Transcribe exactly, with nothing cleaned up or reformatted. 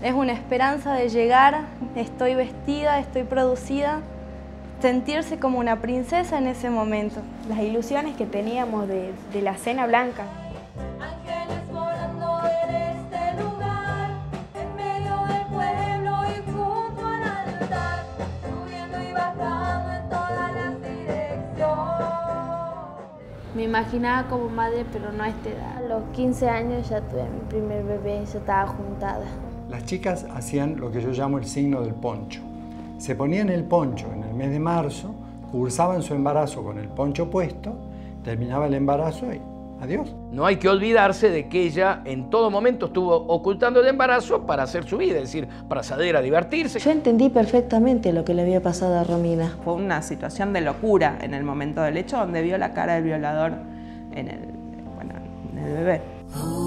Es una esperanza de llegar, estoy vestida, estoy producida, sentirse como una princesa en ese momento. Las ilusiones que teníamos de, de la cena blanca. Ángeles volando en este lugar, en medio del pueblo y junto al altar, subiendo y bajando en todas las direcciones. Me imaginaba como madre, pero no a esta edad. A los quince años ya tuve mi primer bebé, yo estaba juntada. Las chicas hacían lo que yo llamo el signo del poncho. Se ponían el poncho en el mes de marzo, cursaban su embarazo con el poncho puesto, terminaba el embarazo y adiós. No hay que olvidarse de que ella en todo momento estuvo ocultando el embarazo para hacer su vida, es decir, para salir a divertirse. Yo entendí perfectamente lo que le había pasado a Romina. Fue una situación de locura en el momento del hecho, donde vio la cara del violador en el, bueno, en el bebé.